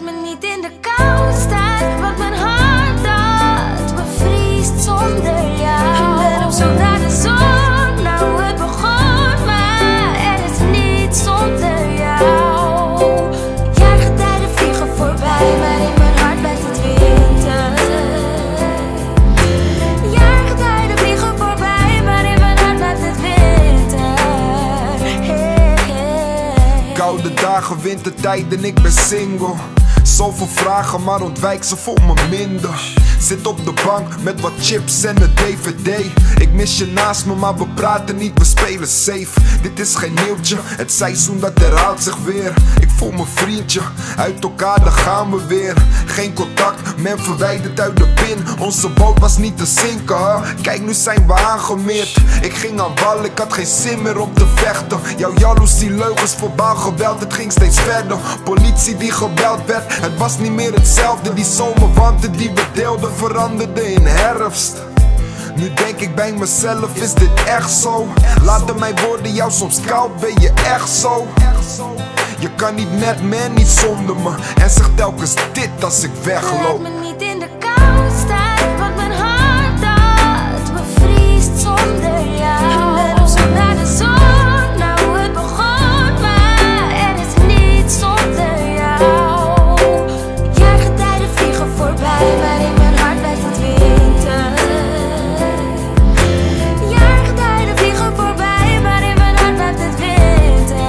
me niet in de kou staan, want mijn hart dat bevriest zonder jou. Ik ben op zoek naar de zon, nou het begon, maar er is niets zonder jou. Jaargetijden vliegen voorbij, maar in mijn hart blijft het winter. Jaargetijden vliegen voorbij, maar in mijn hart blijft het winter. Koude dagen, wintertijden, ik ben single. Zoveel vragen, maar ontwijk ze voor me minder. Zit op de bank met wat chips en een DVD. Ik mis je naast me, maar we praten niet, we spelen safe. Dit is geen nieuwtje, het seizoen dat herhaalt zich weer. Ik voel mijn vriendje, uit elkaar, daar gaan we weer. Geen contact, men verwijderd uit de pin. Onze boot was niet te zinken, huh? Kijk, nu zijn we aangemeerd. Ik ging aan wal, ik had geen zin meer om te vechten. Jouw jaloezie, leugens, verbaal geweld, het ging steeds verder. Politie die gebeld werd, het was niet meer hetzelfde. Die zomerwarmte die we deelden veranderde in herfst. Nu denk ik bij mezelf, is dit echt zo? Laten mijn woorden jou soms koud, ben je echt zo? Je kan niet met me, niet zonder me. En zeg telkens dit als ik wegloop. Laat me niet in de kou staan, want mijn hart dat bevriest zonder jou. Ik ben op zoek naar de zon, nou het begon, maar er is niets zonder jou. Jaargetijden vliegen voorbij, maar in mijn hart blijft het winter. Jaargetijden vliegen voorbij, maar in mijn hart blijft het winter.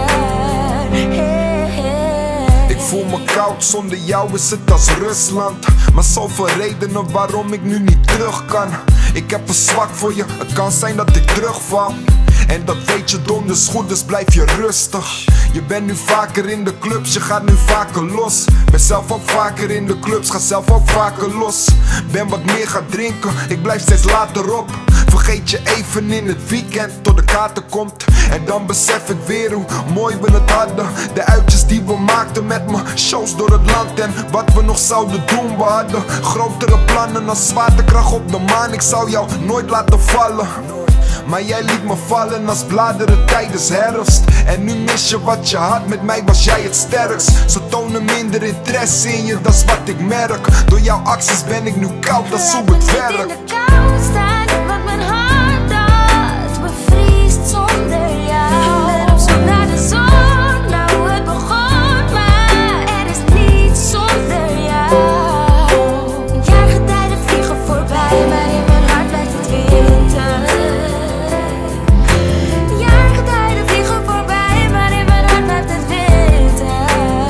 Ik voel me koud, zonder jou is het als Rusland. Maar zoveel redenen waarom ik nu niet terug kan. Ik heb een zwak voor je, het kan zijn dat ik terugval. En dat weet je donders goed, dus blijf je rustig. Je bent nu vaker in de clubs, je gaat nu vaker los. Ben zelf ook vaker in de clubs, ga zelf ook vaker los. Ben wat meer gaan drinken, ik blijf steeds later op. Vergeet je even in het weekend tot de kaarten komt. En dan besef ik weer hoe mooi we het hadden. De uitjes die we maakten met me, shows door het land. En wat we nog zouden doen, we hadden grotere plannen als zwaartekracht op de maan. Ik zou jou nooit laten vallen, maar jij liet me vallen als bladeren tijdens herfst. En nu mis je wat je had, met mij was jij het sterkst. Ze tonen minder interesse in je, dat is wat ik merk. Door jouw acties ben ik nu koud, dat is hoe het werkt. Laat me niet in de kou staan, want mijn hart dat bevriest zonder jou. Ik ben op zoek naar de zon, nou het begon, maar er is niets zonder jou. Jaargetijden vliegen voorbij, maar in mijn hart blijft het winter. Jaargetijden vliegen voorbij, maar in mijn hart blijft het winter.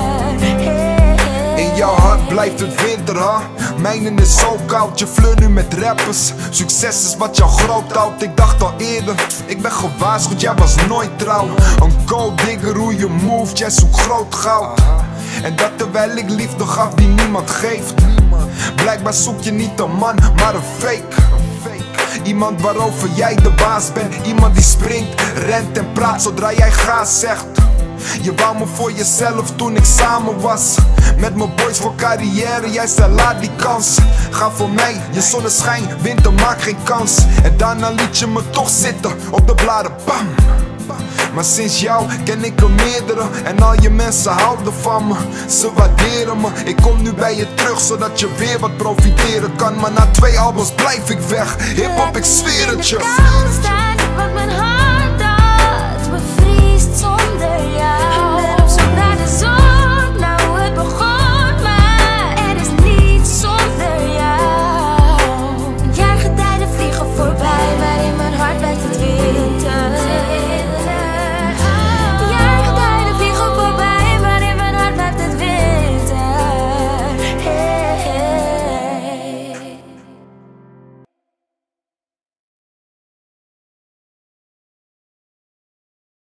In jouw hart blijft het winter, huh? Mijnen is zo koud, je flirt nu met rappers. Succes is wat jou groot houdt, ik dacht al eerder. Ik ben gewaarschuwd, jij was nooit trouw. Een gold digger, hoe je move, jij zoekt groot goud. En dat terwijl ik liefde gaf die niemand geeft. Blijkbaar zoek je niet een man, maar een fake. Iemand waarover jij de baas bent. Iemand die springt, rent en praat zodra jij ga zegt. Je wou me voor jezelf toen ik samen was. Met mijn boys voor carrière, jij zei laat die kans. Ga voor mij, je zonneschijn, winter maakt geen kans. En daarna liet je me toch zitten, op de bladen, bam. Maar sinds jou ken ik er meerdere. En al je mensen houden van me, ze waarderen me. Ik kom nu bij je terug, zodat je weer wat profiteren kan. Maar na 2 albums blijf ik weg, hiphop ik zweer het je.